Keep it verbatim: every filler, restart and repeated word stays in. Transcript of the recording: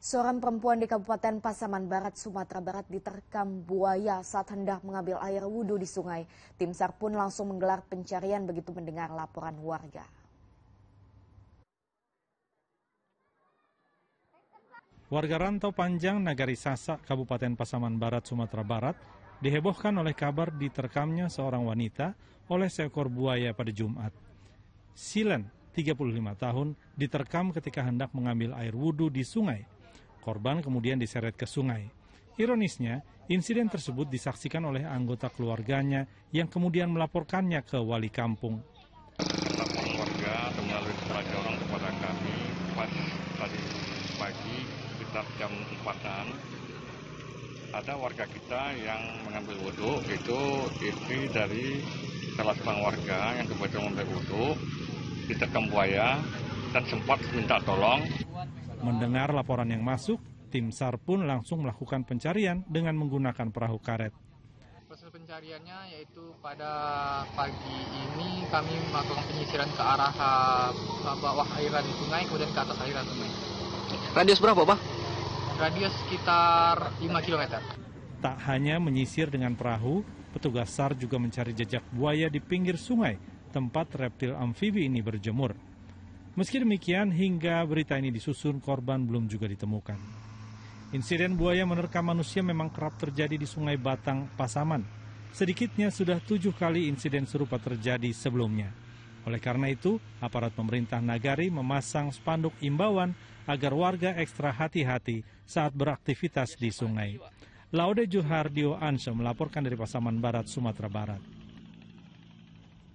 Seorang perempuan di Kabupaten Pasaman Barat, Sumatera Barat diterkam buaya saat hendak mengambil air wudhu di sungai. Tim SAR pun langsung menggelar pencarian begitu mendengar laporan warga. Warga Rantau Panjang, Nagari Sasak, Kabupaten Pasaman Barat, Sumatera Barat, dihebohkan oleh kabar diterkamnya seorang wanita oleh seekor buaya pada Jumat. Silen, tiga puluh lima tahun, diterkam ketika hendak mengambil air wudhu di sungai. Korban kemudian diseret ke sungai. Ironisnya, insiden tersebut disaksikan oleh anggota keluarganya yang kemudian melaporkannya ke wali kampung. Laporan warga melalui surat orang kepada kami pas tadi pagi sekitar jam empatan, ada warga kita yang mengambil wudhu, itu istri dari salah seorang warga yang kebetulan mengambil wudhu, diterkam buaya dan sempat minta tolong. Mendengar laporan yang masuk, tim SAR pun langsung melakukan pencarian dengan menggunakan perahu karet. Proses pencariannya yaitu pada pagi ini kami melakukan penyisiran ke arah bawah airan sungai, kemudian ke atas airan sungai. Radius berapa, Pak? Radius sekitar lima kilometer. Tak hanya menyisir dengan perahu, petugas SAR juga mencari jejak buaya di pinggir sungai, tempat reptil amfibi ini berjemur. Meski demikian, hingga berita ini disusun, korban belum juga ditemukan. Insiden buaya menerkam manusia memang kerap terjadi di Sungai Batang, Pasaman. Sedikitnya sudah tujuh kali insiden serupa terjadi sebelumnya. Oleh karena itu, aparat pemerintah Nagari memasang spanduk imbauan agar warga ekstra hati-hati saat beraktivitas di sungai. Laude Juhardio Anshe melaporkan dari Pasaman Barat, Sumatera Barat.